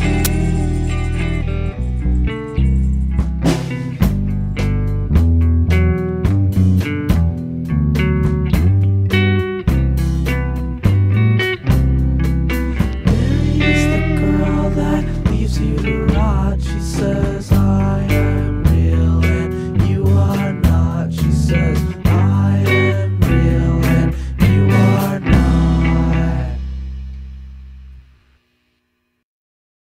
Mary's the girl that leaves you to rot. She said